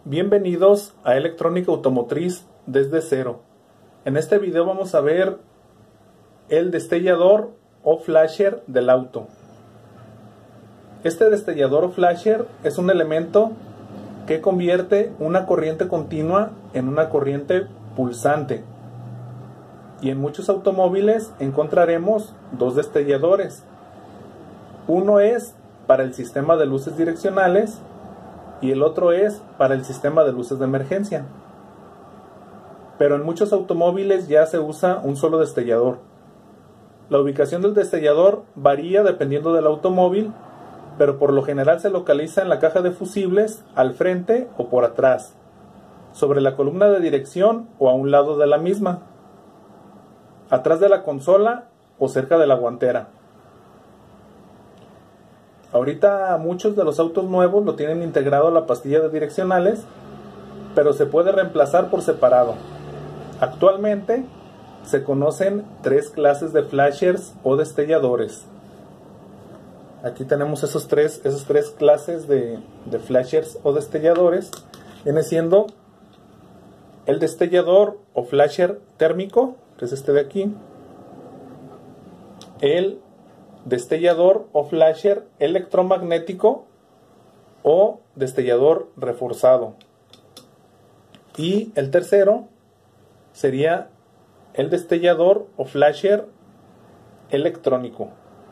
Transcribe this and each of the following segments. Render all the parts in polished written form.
Bienvenidos a Electrónica Automotriz desde cero. En este video vamos a ver el destellador o flasher del auto. Este destellador o flasher es un elemento que convierte una corriente continua en una corriente pulsante. Y en muchos automóviles encontraremos dos destelladores. Uno es para el sistema de luces direccionales y el otro es para el sistema de luces de emergencia. Pero en muchos automóviles ya se usa un solo destellador. La ubicación del destellador varía dependiendo del automóvil, pero por lo general se localiza en la caja de fusibles, al frente o por atrás, sobre la columna de dirección o a un lado de la misma, atrás de la consola o cerca de la guantera. Ahorita muchos de los autos nuevos lo tienen integrado a la pastilla de direccionales, pero se puede reemplazar por separado. Actualmente se conocen tres clases de flashers o destelladores. Aquí tenemos esas tres clases de flashers o destelladores. Viene siendo el destellador o flasher térmico, que es este de aquí. El destellador o flasher electromagnético o destellador reforzado. Y el tercero sería el destellador o flasher electrónico.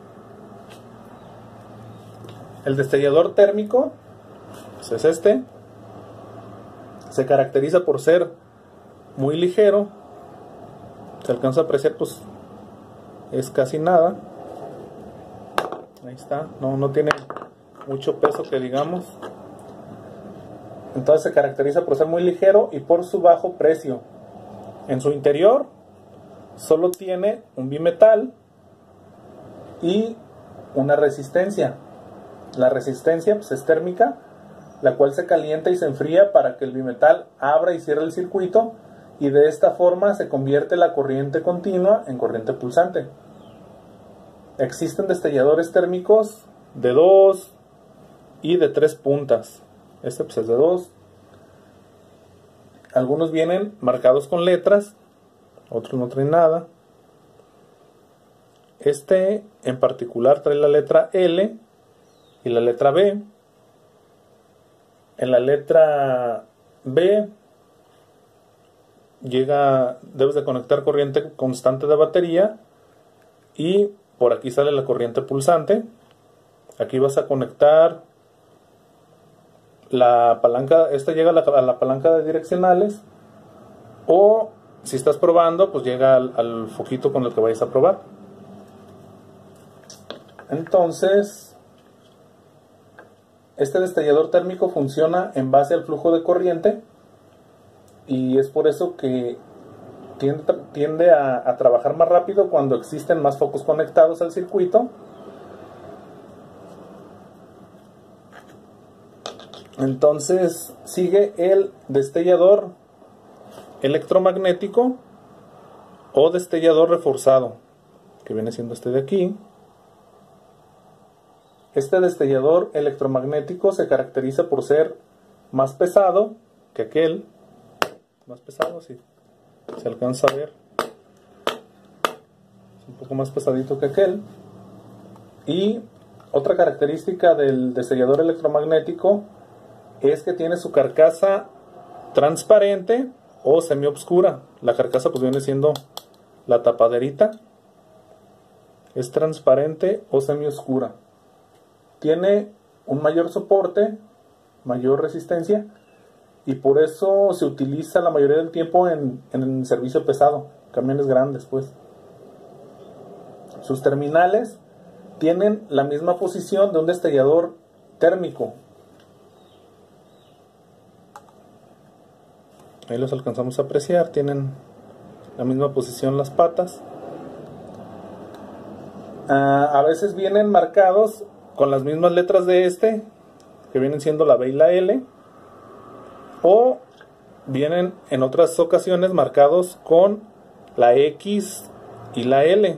El destellador térmico, pues es este. Se caracteriza por ser muy ligero. Se alcanza a apreciar, pues es casi nada. Ahí está, no tiene mucho peso que digamos. Entonces se caracteriza por ser muy ligero y por su bajo precio. En su interior solo tiene un bimetal y una resistencia. La resistencia pues, es térmica, la cual se calienta y se enfría para que el bimetal abra y cierre el circuito, y de esta forma se convierte la corriente continua en corriente pulsante. Existen destelladores térmicos de 2 y de 3 puntas. Este pues es de 2. Algunos vienen marcados con letras, otros no traen nada. Este en particular trae la letra L y la letra B. En la letra B debes de conectar corriente constante de batería, y por aquí sale la corriente pulsante. Aquí vas a conectar la palanca. Esta llega a la palanca de direccionales, o si estás probando, pues llega al foquito con el que vayas a probar. Entonces, este destellador térmico funciona en base al flujo de corriente, y es por eso que tiende a trabajar más rápido cuando existen más focos conectados al circuito. Entonces sigue el destellador electromagnético o destellador reforzado, que viene siendo este de aquí. Este destellador electromagnético se caracteriza por ser más pesado que aquel. Más pesado, sí. Se alcanza a ver. Es un poco más pesadito que aquel. Y otra característica del destellador electromagnético es que tiene su carcasa transparente o semiobscura. La carcasa pues viene siendo la tapaderita. Es transparente o semioscura. Tiene un mayor soporte, mayor resistencia, y por eso se utiliza la mayoría del tiempo en servicio pesado, camiones grandes pues. Sus terminales tienen la misma posición de un destellador térmico. Ahí los alcanzamos a apreciar, tienen la misma posición las patas. A veces vienen marcados con las mismas letras de este, que vienen siendo la B y la L, o vienen en otras ocasiones marcados con la X y la L.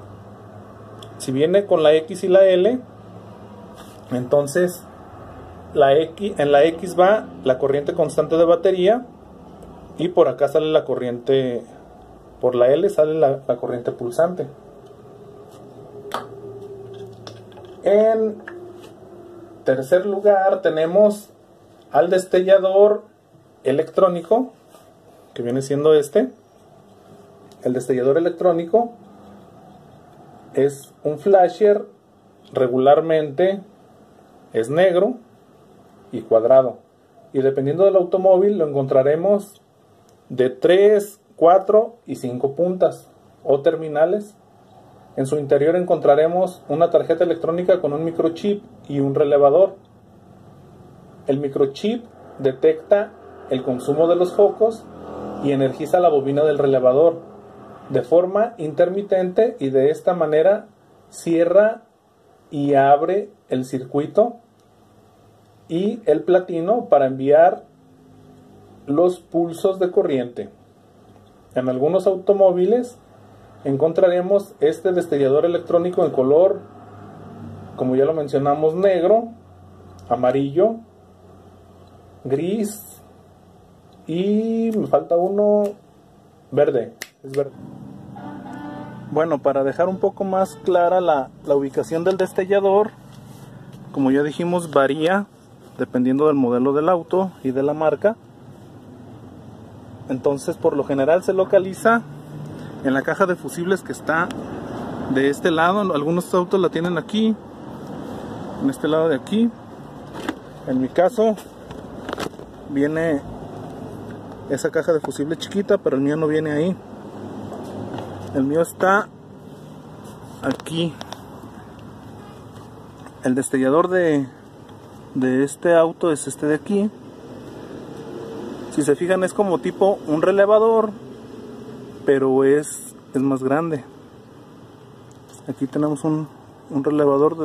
Si viene con la X y la L, entonces en la X va la corriente constante de batería y por acá sale la corriente, por la L sale la corriente pulsante. En tercer lugar tenemos al destellador electrónico, que viene siendo este. El destellador electrónico es un flasher, regularmente es negro y cuadrado, y dependiendo del automóvil lo encontraremos de 3, 4 y 5 puntas o terminales. En su interior encontraremos una tarjeta electrónica con un microchip y un relevador. El microchip detecta el consumo de los focos y energiza la bobina del relevador de forma intermitente, y de esta manera cierra y abre el circuito y el platino para enviar los pulsos de corriente. En algunos automóviles encontraremos este destellador electrónico en color, como ya lo mencionamos, negro, amarillo, gris y me falta uno, verde. Es verde. Bueno, para dejar un poco más clara la ubicación del destellador, como ya dijimos, varía dependiendo del modelo del auto y de la marca. Entonces, por lo general se localiza en la caja de fusibles que está de este lado. Algunos autos la tienen aquí, en este lado de aquí. En mi caso viene esa caja de fusible chiquita, pero el mío no viene ahí. El mío está aquí. El destellador de este auto es este de aquí. Si se fijan, es como tipo un relevador, pero es más grande. Aquí tenemos un relevador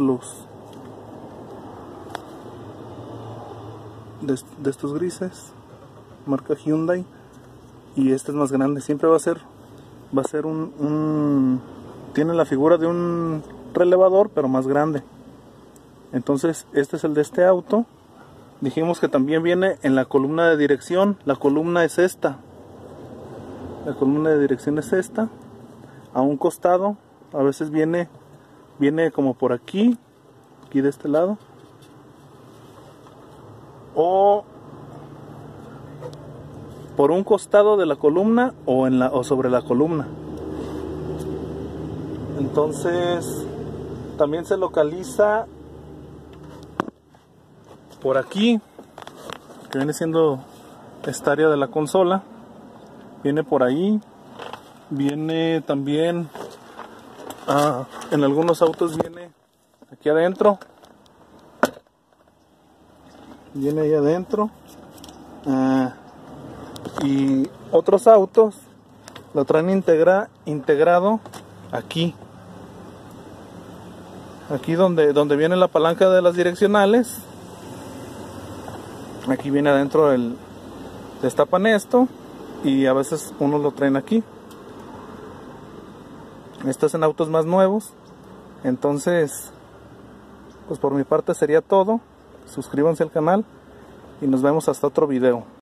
de estos grises, marca Hyundai, y este es más grande. Siempre va a ser tiene la figura de un relevador, pero más grande. Entonces este es el de este auto. Dijimos que también viene en la columna de dirección. La columna es esta. La columna de dirección es esta. A un costado, a veces viene como por aquí de este lado, o por un costado de la columna o sobre la columna. Entonces también se localiza por aquí, que viene siendo esta área de la consola. Viene por ahí, viene también en algunos autos viene aquí adentro, viene ahí adentro, y otros autos lo traen integrado aquí donde viene la palanca de las direccionales. Aquí viene adentro destapan esto, y a veces unos lo traen aquí. Esto es en autos más nuevos. Entonces, pues por mi parte sería todo. Suscríbanse al canal y nos vemos hasta otro video.